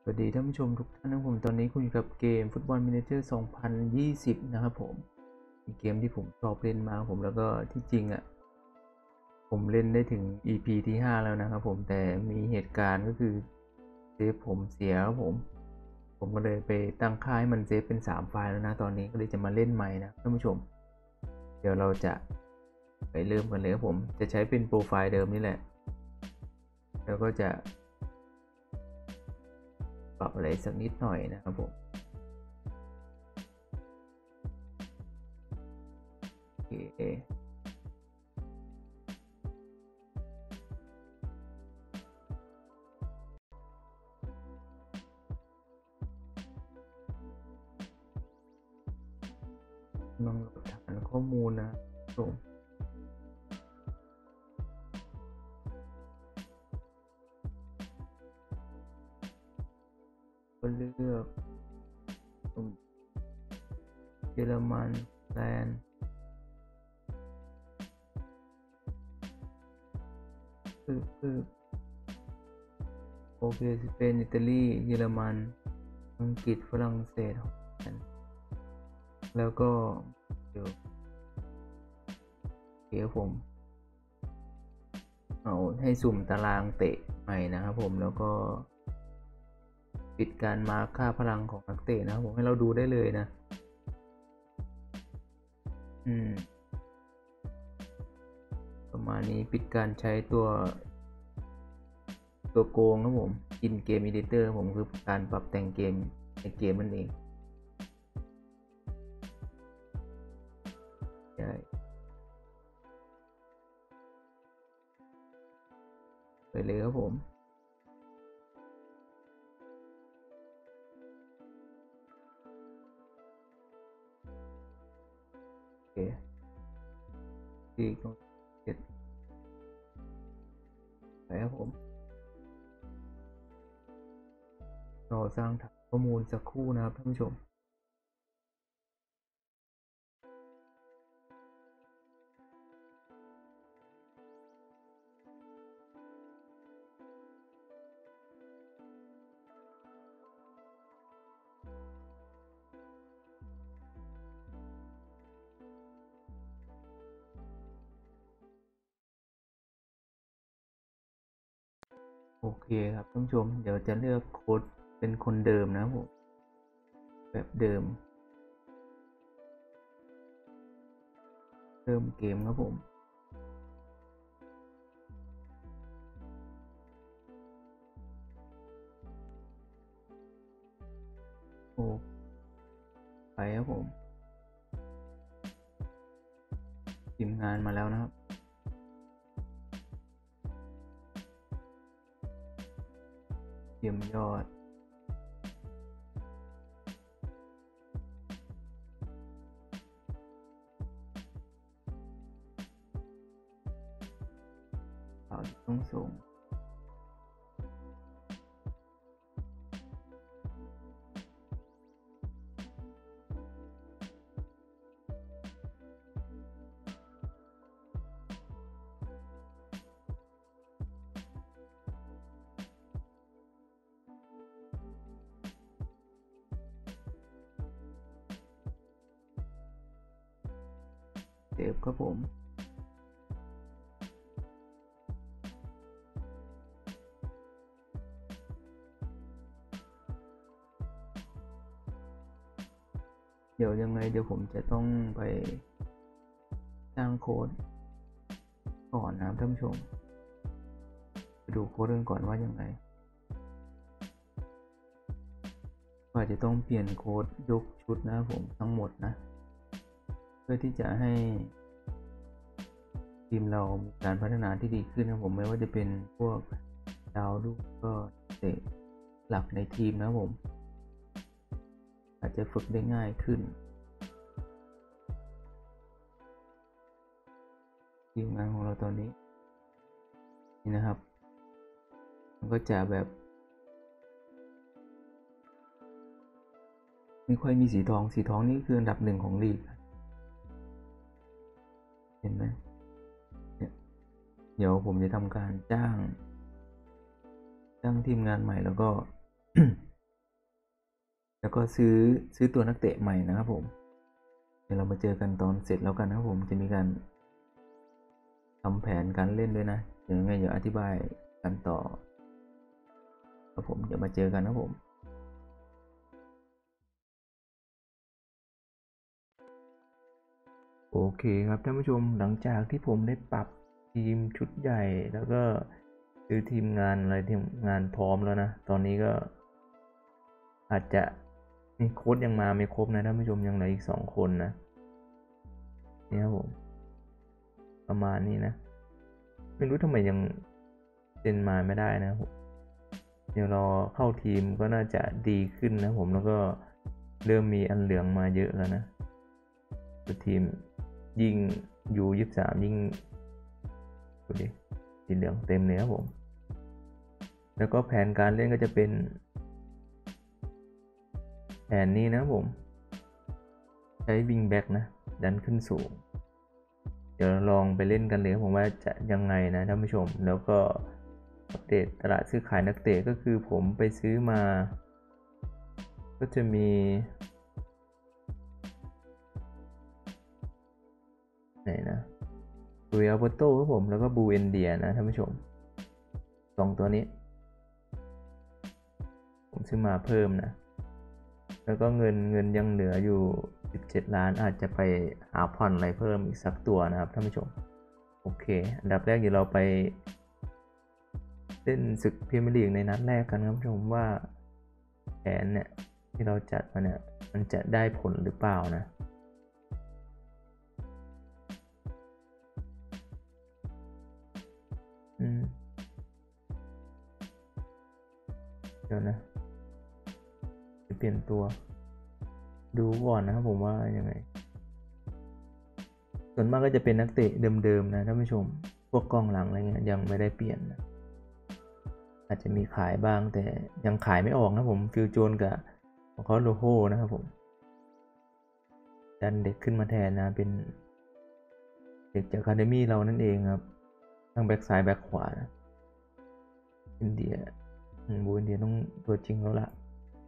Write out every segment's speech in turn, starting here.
สวัสดีท่านผู้ชมทุกท่านนะผมตอนนี้คุณอยู่กับเกมฟุตบอลมินิเจอร์2020นะครับผมเป็นเกมที่ผมชอบเล่นมากผมแล้วก็ที่จริงผมเล่นได้ถึง EP ที่5แล้วนะครับผมแต่มีเหตุการณ์ก็คือเซฟผมเสียครับผมก็เลยไปตั้งค่าให้มันเซฟเป็น3ไฟล์แล้วนะตอนนี้ก็เลยจะมาเล่นใหม่นะท่านผู้ชมเดี๋ยวเราจะไปเริ่มกันเลยครับผมจะใช้เป็นโปรไฟล์เดิมนี่แหละแล้วก็จะปรับอะไรสักนิดหน่อยนะครับผมโอเคลองโหลดฐานข้อมูลนะผมก็เลือกเยอรมันแลนด์คือโอเคสเปนอิตาลีเยอรมันอังกฤษฝรั่งเศสแล้วก็เดี๋ยวผมเอาให้สุ่มตารางเตะใหม่นะครับผมแล้วก็ปิดการมาร์คค่าพลังของนักเตะนะครับผมให้เราดูได้เลยนะประมาณนี้ปิดการใช้ตัวโกงครับผมอินเกม Editor ผมคือการปรับแต่งเกมในเกมนั่นเองใช่ไปเลยครับผมโอเคที่ก็เสร็จไปครับผมรอสร้างฐานข้อมูลสักครู่นะครับท่านผู้ชมโอเคครับท่านผู้ชมเดี๋ยวจะเลือกโค้ดเป็นคนเดิมนะครับผมแบบเดิมเริ่มเกมครับผมโอ้ไปครับผมทีมงานมาแล้วนะครับเยี่ยมยอดข่าวที่ต้องส่งเซฟครับผมเดี๋ยวยังไงเดี๋ยวผมจะต้องไปสร้างโค้ดก่อนนะครับท่านผู้ชมไปดูโค้ดกันก่อนว่ายังไงว่าจะต้องเปลี่ยนโค้ดยกชุดนะครับผมทั้งหมดนะเพื่อที่จะให้ทีมเรามีการพัฒนาที่ดีขึ้นนะผมไม่ว่าจะเป็นพวกดาวลูกก็เตะหลักในทีมนะผมอาจจะฝึกได้ง่ายขึ้นทีมงานของเราตอนนี้นี่นะครับมันก็จะแบบไม่ค่อยมีสีทองนี่คืออันดับ1ของลีกเห็นไหมเดี๋ยวผมจะทำการจ้างทีมงานใหม่แล้วก็แล้วก็ซื้อตัวนักเตะใหม่นะครับผมเดี๋ยวเรามาเจอกันตอนเสร็จแล้วกันนะครับผมจะมีการทำแผนการเล่นด้วยนะเดี๋ยวยังไงเดี๋ยวอธิบายกันต่อครับผมเดี๋ยวมาเจอกันนะครับผมโอเคครับท่านผู้ชมหลังจากที่ผมได้ปรับทีมชุดใหญ่แล้วก็ซื้อทีมงานอะไรทีมงานพร้อมแล้วนะตอนนี้ก็อาจจะนี่โค้ดยังมาไม่ครบนะท่านผู้ชมยังเหลืออีก2 คนนะนี่ครับผมประมาณนี้นะไม่รู้ทำไมยังเซ็นมาไม่ได้นะผมเดี๋ยวรอเข้าทีมก็น่าจะดีขึ้นนะผมแล้วก็เริ่มมีอันเหลืองมาเยอะแล้วนะทีมยิ่งอยู่23ยิ่งดูดิสีเหลืองเต็มเลยครับผมแล้วก็แผนการเล่นก็จะเป็นแผนนี้นะผมใช้วิงแบ็กนะดันขึ้นสูงเดี๋ยวลองไปเล่นกันเลยผมว่าจะยังไงนะท่านผู้ชมแล้วก็อัปเดตตลาดซื้อขายนักเตะก็คือผมไปซื้อมาก็จะมีไหนนะบูอัลเบโต้ครับผมแล้วก็บูเอนเดียนะท่านผู้ชม2 ตัวนี้ผมซื้อมาเพิ่มนะแล้วก็เงินยังเหลืออยู่17 ล้านอาจจะไปหาผ่อนอะไรเพิ่มอีกสักตัวนะครับท่านผู้ชมโอเคอันดับแรกเดี๋ยวเราไปเล่นศึกพรีเมียร์ลีกในนัดแรกกันครับท่านผู้ชมว่าแผนเนี่ยที่เราจัดมาเนี่ยมันจะได้ผลหรือเปล่านะเดี๋ยวนะจะเปลี่ยนตัวดูก่อนนะครับผมว่ายังไงส่วนมากก็จะเป็นนักเตะเดิมๆนะท่านผู้ชมพวกกองหลังอะไรเงี้ยยังไม่ได้เปลี่ยนนะอาจจะมีขายบ้างแต่ยังขายไม่ออกนะผมฟิลโจนกับเขาโลโก้นะครับผมดันเด็กขึ้นมาแทนนะเป็นเด็กจากอะคาเดมี่เรานั่นเองครับทั้งแบ็กซ้ายแบ็กขวานะอินเดียบูอินเดียต้องตัวจริงแล้วล่ะ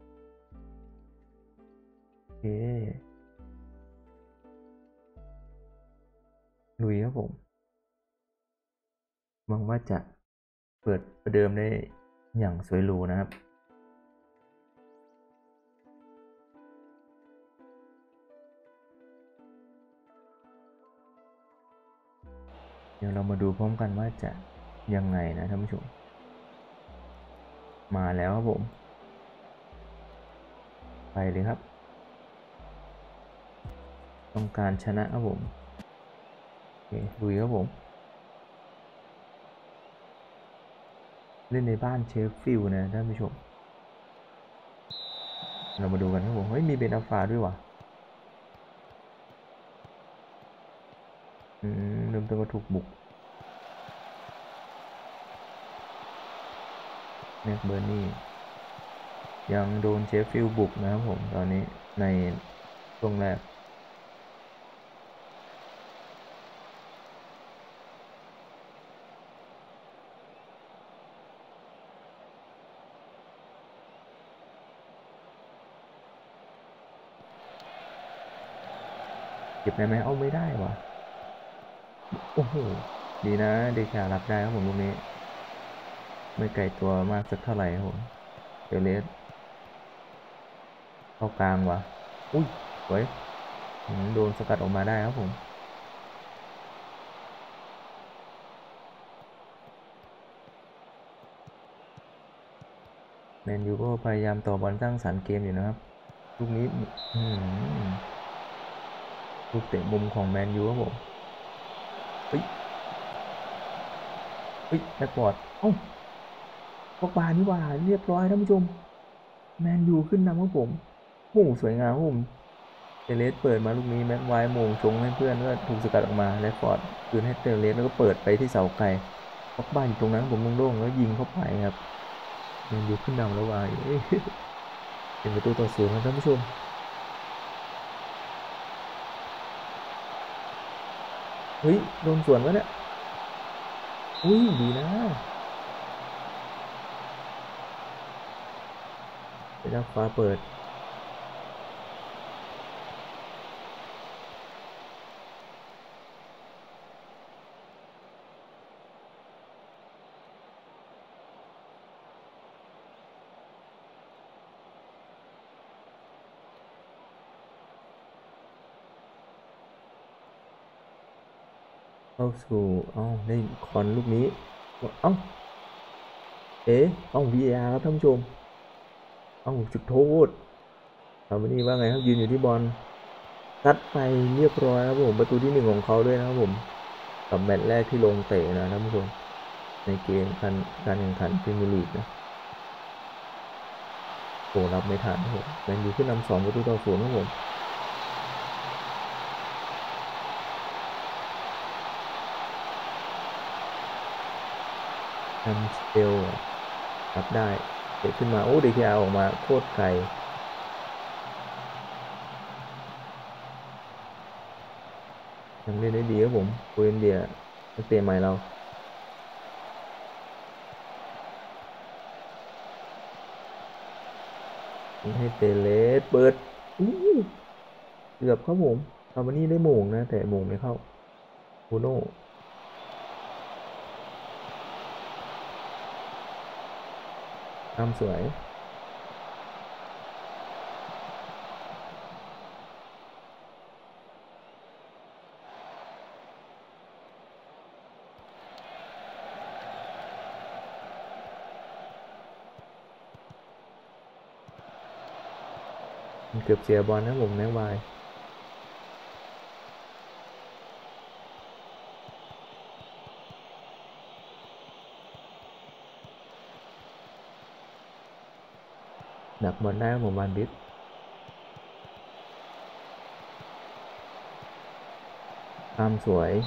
โอเคลุยครับผมหวังว่าจะเปิดประเดิมได้อย่างสวยหรูนะครับเดี๋ยวเรามาดูพร้อมกันว่าจะยังไงนะท่านผู้ชมมาแล้วครับผมไปเลยครับต้องการชนะครับผมโอเคลุยครับผมเล่นในบ้านเชฟฟิลด์นะท่านผู้ชมเรามาดูกันครับผมเฮ้ยมีเบนอัลฟาด้วยวะเริ่มต้นก็ถูกบุกแม็กเบอร์นี่ยังโดนเชฟฟิลด์บุกนะครับผมตอนนี้ในช่วงแรกเก็บได้ไหมเอาไม่ได้วะโอ้โหดีนะเดชารับได้ครับผมลูกนี้ไม่ไกลตัวมากสักเท่าไหร่ครับผมเดเลสเข้ากลางวะอุ้ยสวยโดนสกัดออกมาได้ครับผมแมนยูก็พยายามต่อบอลสร้างสรรค์เกมอยู่นะครับลูกนี้ลูกเตะมุมของแมนยูครับผมเฮ้ยแบ็คบอร์ดเอ้าพวกบานี่ว่าเรียบร้อยท่านผู้ชมแมนยูขึ้นนำครับผมโอ้สวยงามครับผมเตเลสเปิดมาลูกนี้แม็กไวโมงชงให้เพื่อนก็ถูกสกัดออกมาแลฟอร์ดคืนให้เตเลสแล้วก็เปิดไปที่เสาไกลพวกบ้านอยู่ตรงนั้นผมโล่งๆแล้วยิงเข้าไปครับแมนยูขึ้นนำแล้วว่าเป็นประตูต่อ0ครับท่านผู้ชมเฮ้ยโดนสวนวะเนี่ยอุ้ยดีนะเป็นนักฟ้าเปิดเข้าสู่ได้คอนลูกนี้เอ้าVAR ครับท่านผู้ชมจุดโทษวันนี้ว่าไงครับยืนอยู่ที่บอลซัดไปเรียบร้อยครับผมประตูที่1ของเขาด้วยนะครับผมกับแมตช์แรกที่ลงเตะนะท่านผู้ชมในเกมการแข่งขันพรีเมียร์ลีกนะโอ้รับไม่ทันครับผมแมนยูขึ้นนำ2-0ครับผมนำสเตลรับได้เตะขึ้นมาเดคีอาร์ออกมาโคตรไกลยังเล่นได้ดีครับผมโคเอนเดียนักเตะใหม่เราให้เตเลสเปิดเกือบครับผมคาร์บานี่ได้โมงนะแต่โมงไม่เข้าบูโน่ทำสวยเกือบเสียบอลนะผมแม็กไวดักบอลได้ผมวานบิสทำสวย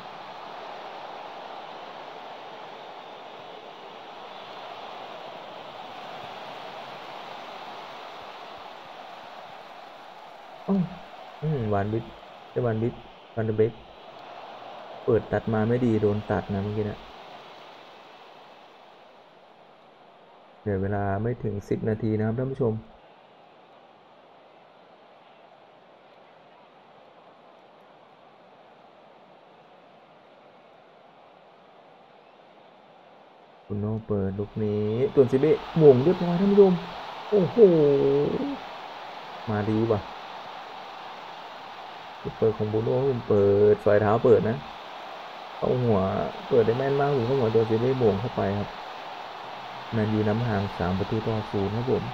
วานบิสได้วานบิสวันเดเบกเปิดตัดมาไม่ดีโดนตัดนะเมื่อกี้นะเหลือเวลาไม่ถึง10 นาทีนะครับท่านผู้ชมคุณโนเปิดลูกนี้ตัวนซิเบะหม่งเรียบร้อยท่านผู้ชมโอ้โหมาดีว่ะเปิดของบูโน่เปิดฝ่ายเท้าเปิดนะเข้าหัวเปิดได้แม่นมากผมเข้าหัวตัวซิเบะหม่งเข้าไปครับแมนยูนำห่าง3-0ครับผม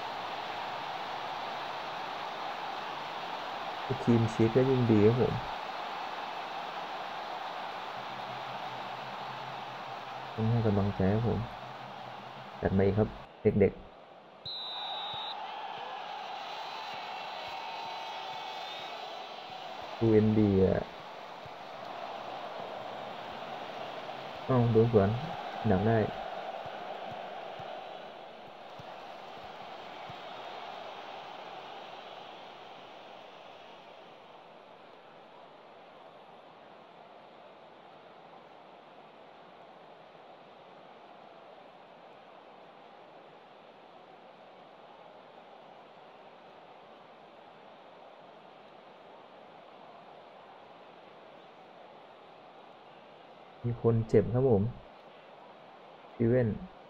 ทีมชีตก็ยิ่งดีครับผมต้องให้กำลังใจครับผมจัดมาอีกครับเด็กๆดูเอ็นดีโดนสวนดักได้มีคนเจ็บครับผมซีเว่น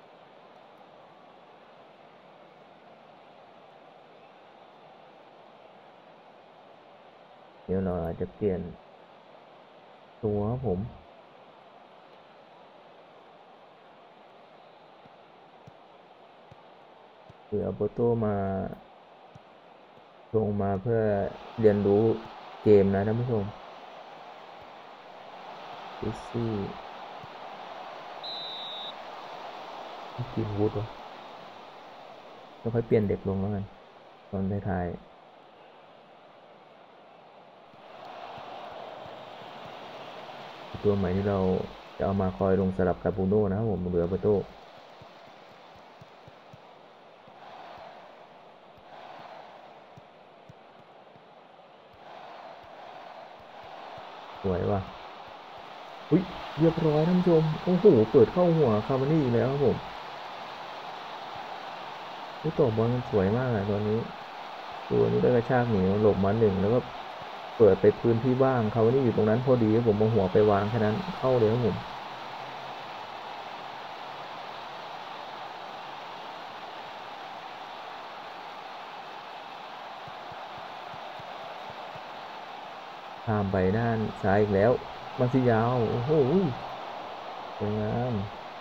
เดี๋ยวเราอาจจะเปลี่ยนตัวครับผมหรือเอาโปโต้มาลงมาเพื่อเรียนรู้เกมนะท่านผู้ชมซิซี่กินวูดวะแล้วค่อยเปลี่ยนเด็กลงแล้วกันตอนท้ายๆตัวใหม่ที่เราจะเอามาคอยลงสลับกับบูโน่นะครับผมเหลือโปโต้สวยว่ะเรียบร้อยท่านผู้ชมโอ้โหเปิดเข้าหัวคาร์บานี่อีกแล้วครับผมต่อบอลมันสวยมากตอนนี้ตัวนี้ได้กระชากหนีหลบมา1แล้วก็เปิดไปพื้นที่บ้างคาร์บานี่อยู่ตรงนั้นพอดีผมเอาหัวไปวางแค่นั้นเข้าเลยครับผมข้ามไปด้านซ้ายอีกแล้วมาซิยาวโอ้โหสวยงาม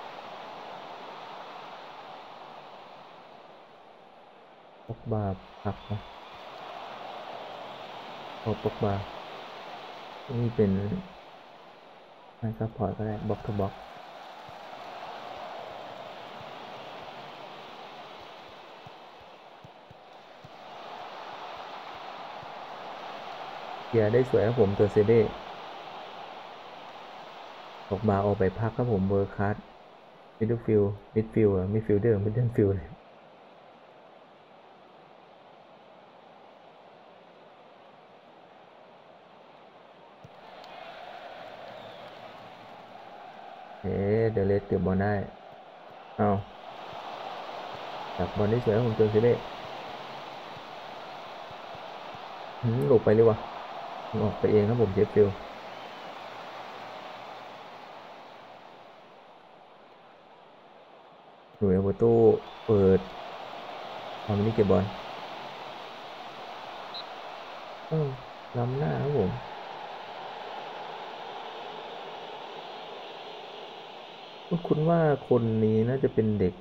ปอกบาผักนะโอ้ปอกบานี่เป็นไม่ซัพพอร์ตก็ได้บล็อกทูบล็อกเกียร์ได้สวยครับผมตัวเซเบ้ออกมาออกไปพักครับผมเวอร์คัสมิดฟิลมิดฟิลเดอร์มิดฟิลเลยเเดเลสเก็บบอลได้เอาจับบอลได้สวยครับผมตัวเซเบ้หลบไปเลยวะออกไปเองครับผมเจฟฟิลหน่วยประตูเปิดทำนี้เก็บบอลล้ำหน้าครับผมคุณว่าคนนี้น่าจะเป็นเด็ก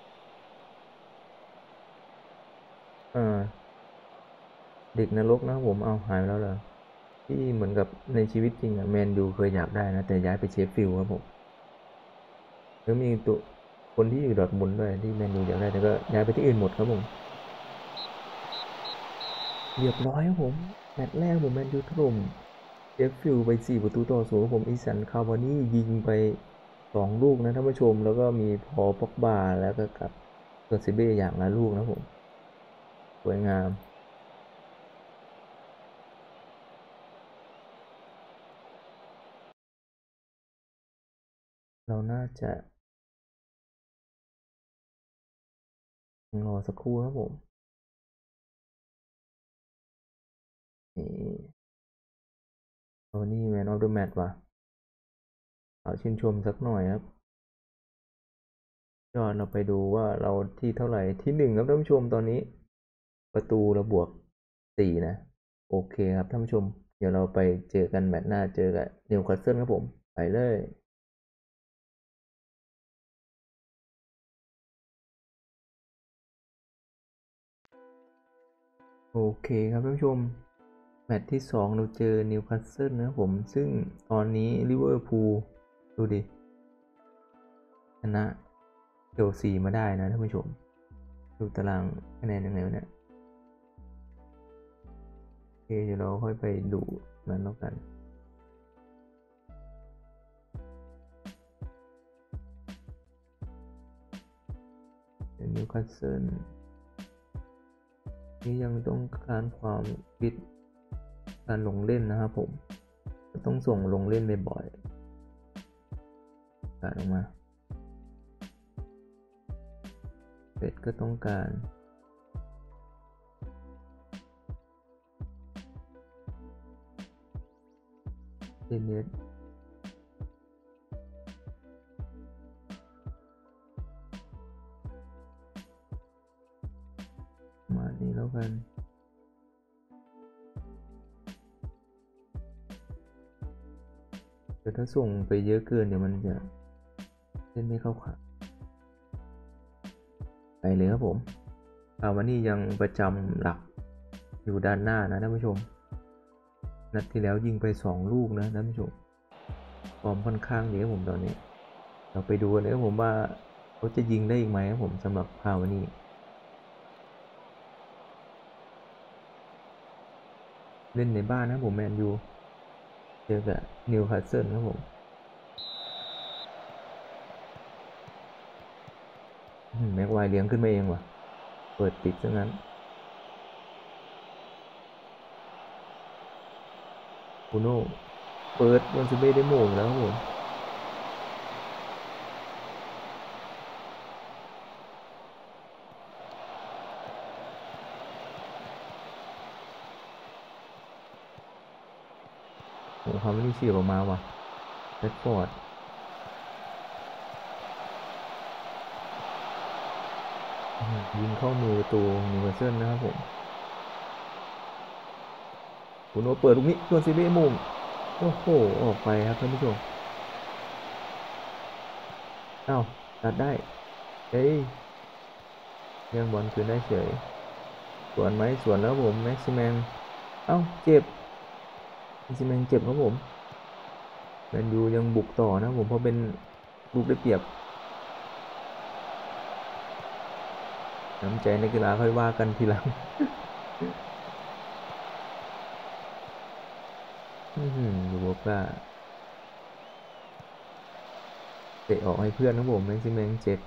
เด็กนรกนะครับผมเอาหายไปแล้วเหรอที่เหมือนกับในชีวิตจริงอะแมนยูเคยอยากได้นะแต่ย้ายไปเชฟฟิลด์ครับผมแล้วมีตัวคนที่อยู่ดอร์ทมุนด์ด้วยที่แมนยูอยากได้แต่ก็ย้ายไปที่อื่นหมดครับผมเรียบร้อยครับผมแมตช์แรกผมแมนยูถล่มเชฟฟิลด์ไป4-0ครับผมอีสันคาวานี่ยิงไป2ลูกนะท่านผู้ชมแล้วก็มีพอป็อกบาแล้วก็กับเกอร์ซิเบ้อย่างละลูกนะผมสวยงามเราน่าจะรอสักครู่ครับผมนี่แมนออฟเดอะแมตช์ว่ะเอาชื่นชมสักหน่อยครับยอดเราไปดูว่าเราที่เท่าไหร่ที่1ครับท่านผู้ชมตอนนี้ประตูเราบวก4นะโอเคครับท่านผู้ชมเดี๋ยวเราไปเจอกันแมตช์หน้าเจอกับนิวคาสเซิลครับผมไปเลยโอเคครับท่านผู้ชมแมตช์ที่2เราเจอนิวคาสเซิลนะครับผมซึ่งตอนนี้ลิเวอร์พูลดูดิชนะเชลซีมาได้นะท่านผู้ชมดูตารางคะแนนยังไงวะเนี่ยโอเคเดี๋ยวเราค่อยไปดูมันแล้วกันนิวคาสเซิลนี่ยังต้องการความฟิตการลงเล่นนะครับผมต้องส่งลงเล่นบ่อยๆการออกมาเป็ดก็ต้องการเนสมานี้แล้วกันแต่ถ้าส่งไปเยอะเกินเดี๋ยวมันจะเล่นไม่เข้าขาไปเลยครับผมวันนี้ยังประจำหลักอยู่ด้านหน้านะท่านผู้ชมนัดที่แล้วยิงไป2ลูกนะท่านผู้ชมฟอร์มค่อนข้างดีครับผมตอนนี้เราไปดูกันเลยครับผมว่าเขาจะยิงได้อีกไหมครับผมสำหรับวันนี้เล่นในบ้านนะผมแมนยูเจอกับนิวคาสเซิลครับผมแม็กไวเลี้ยงขึ้นมาเองว่ะเปิดติดซะงั้นบูโน่เปิดวันซิเบ้ได้โมงแล้วครับผมความไม่ได้เฉียบออกมาว่ะแรดฟอร์ดยิงเข้ามือตัวนิวคาสเซิลนะครับผมบูโน่เปิดลูกนี้วันซิเบ้โมงโอ้โหออกไปครับท่านผู้ชมเอ้าตัดได้เอ้ยยังบอลคืนได้เฉยสวนไหมสวนแล้วผมแม็กซิแมงเอ้าเจ็บแม็กซิแมงเจ็บครับผมแมนยูยังบุกต่อนะผมเพราะเป็นลูกได้เปรียบน้ำใจนักกีฬาค่อยว่ากันทีหลังดูบอกว่าเตะออกให้เพื่อนครับผมแม็กซิแมงเจ็บ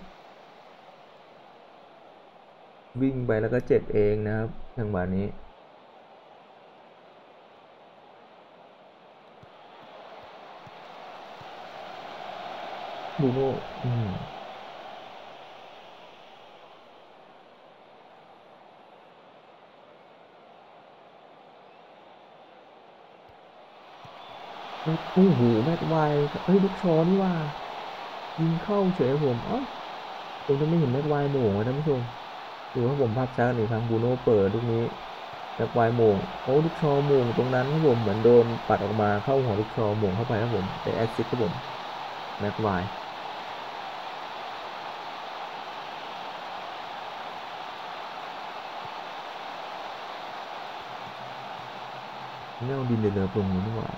วิ่งไปแล้วก็เจ็บเองนะครับจังหวะนี้บูโน่โอ้โหแม็กไวเฮ้ยลูกช้อนนี่ว่ายิงเข้าเฉยผมเอ้าผมจะไม่เห็นแม็กไวโหม่งเลยท่านผู้ชมดูว่าผมภาพช้าอีกครั้งบูโน่เปิดลูกนี้แม็กไวโหม่งโอ้ลูกชอโหม่งตรงนั้นครับผมเหมือนโดนปัดออกมาเข้าหัวลูกชอโหม่งเข้าไปครับผมเป็นแอสซิสต์ครับผมแม็กไวไม่เอาดินเดือดลงนี้นี่หว่า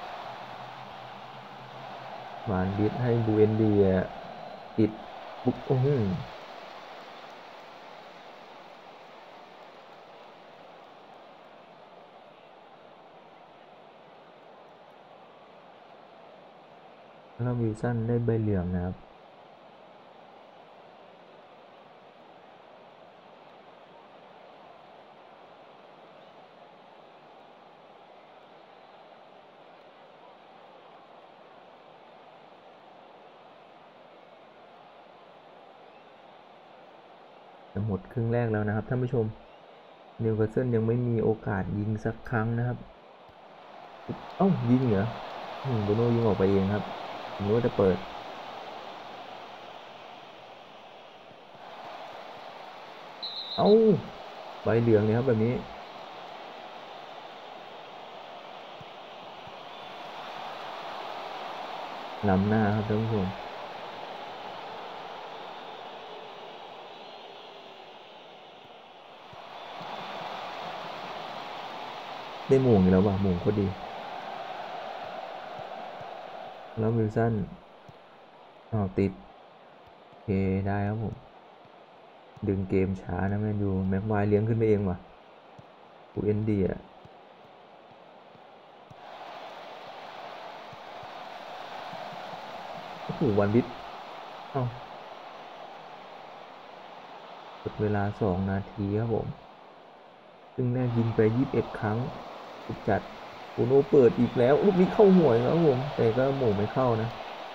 หวานบิดให้บูเอนเดียติดบุกโอ้โหแล้ววิลสันได้ใบเหลืองนะครับจะหมดครึ่งแรกแล้วนะครับท่านผู้ชมนิวคาสเซิลยังไม่มีโอกาสยิงสักครั้งนะครับเอ้ายิงเหรอบูโน่ยิงออกไปเองครับผมรู้ว่าจะเปิดเอ้าใบเหลืองเนี่ยครับแบบนี้ล้ำหน้าครับท่านผู้ชมได้หม่งอีกแล้วว่ะหม่งโคตรดีแล้ววิลสันติดโอเคได้ครับผมดึงเกมช้านะแมนยูแม็กไวเลี้ยงขึ้นไปเองว่ะกูเอ็นดีอ่ะโอ้โหวันบิดเอ้าหมดเวลา2 นาทีครับผมซึ่งแรกยิงไป21ครั้งสุดจัดโอโนเปิดอีกแล้วลูกนี้เข้าหัวแล้วครับผมแต่ก็หม่งไม่เข้านะ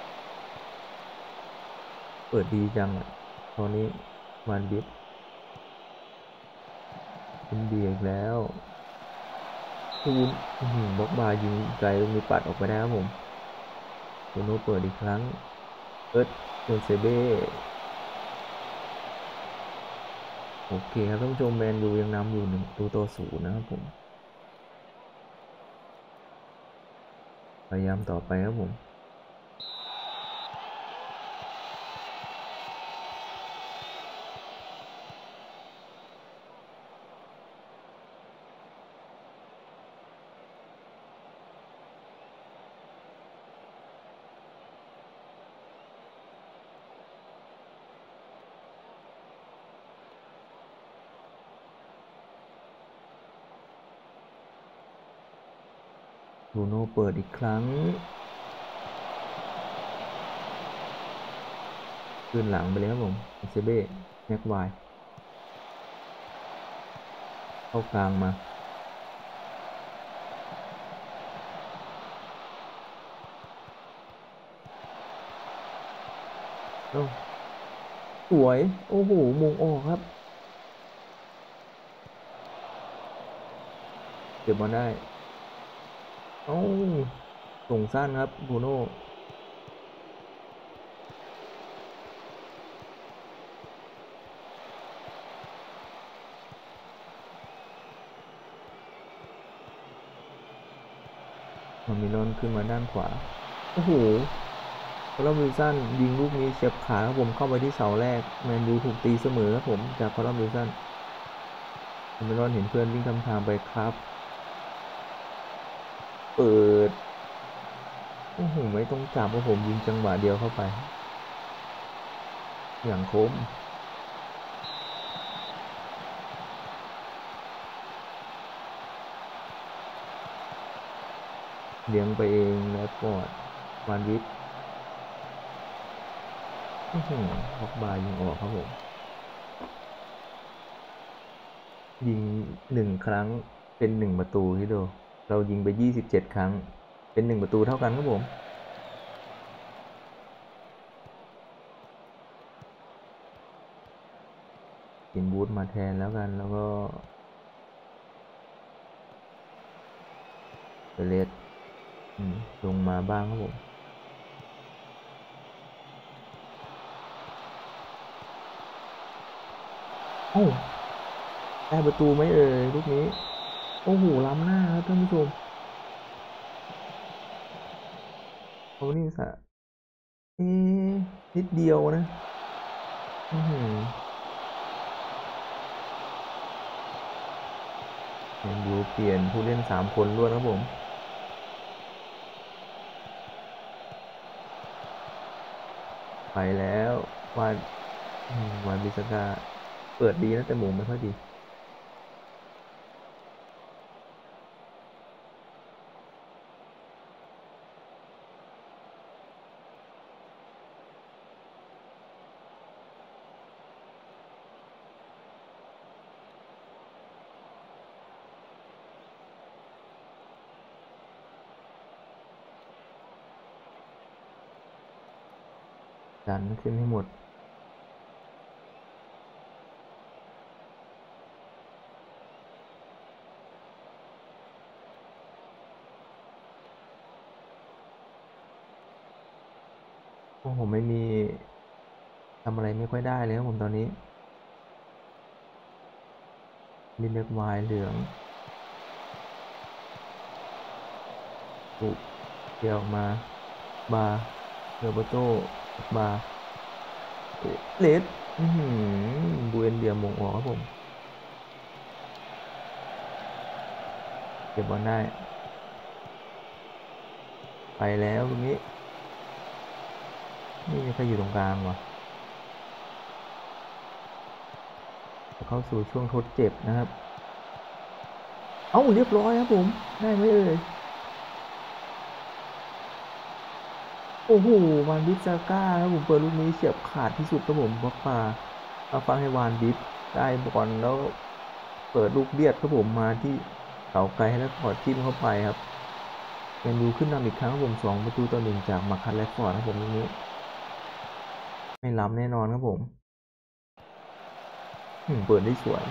เปิดดีจังอ่ะตอนนี้วันบิดเป็นดีอีกแล้วคูนบล็อกบายิงไกลมีปัดออกไปได้ครับผมโอโนเปิดอีกครั้งเอิร์ธโดนเซเบ้โอเคครับท่านผู้ชมแมนยูยังนำอยู่1-0นะครับผมพยายามต่อไปครับผมบรูโน่เปิดอีกครั้งขึ้นหลังไปเลยครับผมเซเบ้แม็กไวเข้ากลางมาโอ้สวยโอ้โหมุงออกครับเก็บบอลได้เอ้าส่งสั้นครับบรูโน่ามิลอนขึ้นมาด้านขวาโอ้โหคาร์ลวิลสันยิงลูกนี้เฉียบขาครับผมเข้าไปที่เสาแรกแมนยูถูกตีเสมอครับผมจากคาร์ลวิลสันคามิลอนเห็นเพื่อนวิ่งทำทางไปครับเปิดโอ้โหไม่ต้องจับเพราะผมยิงจังหวะเดียวเข้าไปอย่างคมเลี้ยงไปเองแล้วกอดวานวิทฮอกบายิงออกครับผมยิง1 ครั้งเป็น1 ประตูที่ดูเรายิงไป27 ครั้งเป็น1 ประตูเท่ากันครับผมกินบูธมาแทนแล้วกันแล้วก็เเลสลงมาบ้างครับผมโอ้ได้ประตูไหมเอ่ยลูกนี้โอ้โหล้ำหน้าครับท่านผู้ชมโอ้นี่สะนิดเดียวนะแมนยูเปลี่ยนผู้เล่น3 คนด้วยครับผมไปแล้ววานบิสกาเปิดดีนะแต่หมูไม่ค่อยดีดันขึ้นให้หมดโอ้ผมไม่มีทำอะไรไม่ค่อยได้เลยครับผมตอนนี้ลินเดกไวน์เหลืองปุกเดี่ยวมาบาเรโบโตบาเลสบูเอนเดียมงออกครับผมเก็บบอลได้ไปแล้วตรงนี้นี่มีใครอยู่ตรงกลางวะเข้าสู่ช่วงทดเจ็บนะครับเอ้าเรียบร้อยครับผมได้ไหมเอ่ยโอ้โหวานบิสซาก้าครับผมเปิดลูกนี้เฉียบขาดที่สุดครับผมบล็อกมาเอาฟังให้วานบิสได้บอลแล้วเปิดลูกเลียดครับผมมาที่เสาไกลแล้วกอดจิ้มเข้าไปครับแมนยูขึ้นนำอีกครั้งครับผม2-1จากมาคัตแลกฟอร์ดครับผมลูกนี้ไม่ล้ำแน่นอนครับผมเปิดได้สวย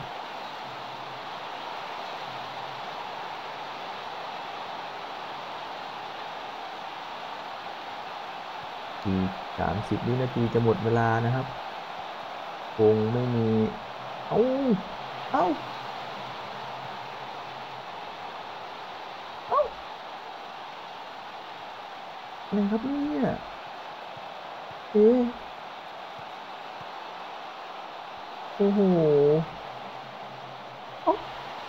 อีก30 วินาทีจะหมดเวลานะครับคงไม่มีเอ้าเอ้าเอ้าอะไรครับเนี่ยเอ๊ะโอ้โหเอ้า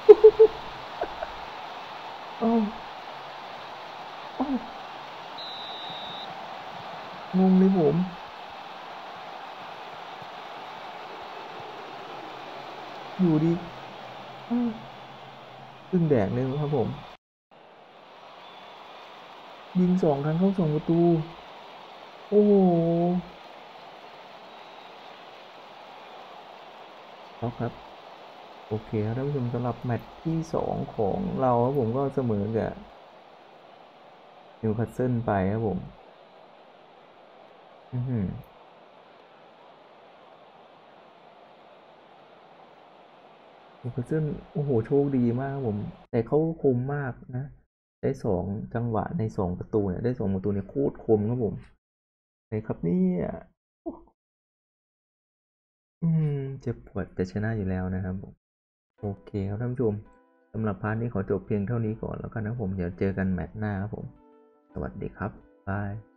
เอ้าเอ้างงเลยผมอยู่ดีตึงแดกเลยครับผมยิง2 ครั้งเข้า2 ประตูโอ้โหครับโอเคครับท่านผู้ชมสำหรับแมตช์ที่2ของเราครับผมก็เสมอกับนิวคาสเซิลไปครับผมนิวคาสเซิลโอ้โหโชคดีมากครับผมแต่เขาคมมากนะได้2 จังหวะใน2 ประตูเนี่ยได้2 ประตูเนี่ยโคตรคมครับผมครับเนี่ยเจ็บปวดแต่ชนะอยู่แล้วนะครับผมโอเคครับท่านผู้ชมสำหรับพาร์ทนี้ขอจบเพียงเท่านี้ก่อนแล้วกันนะผมเดี๋ยวเจอกันแมตช์หน้าครับผมสวัสดีครับบาย